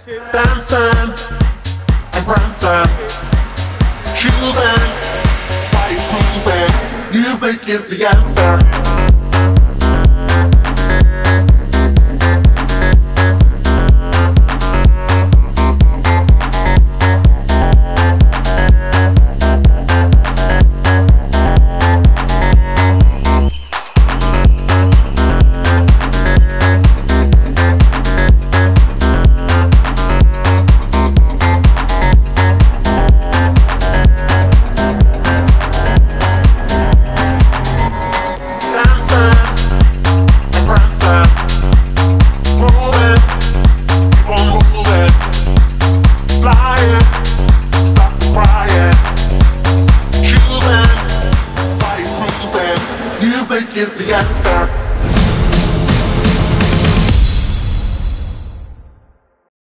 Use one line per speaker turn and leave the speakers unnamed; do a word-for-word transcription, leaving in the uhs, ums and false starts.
Dancing and prancing, choosing while you're cruising. Music is the answer. Music is the answer.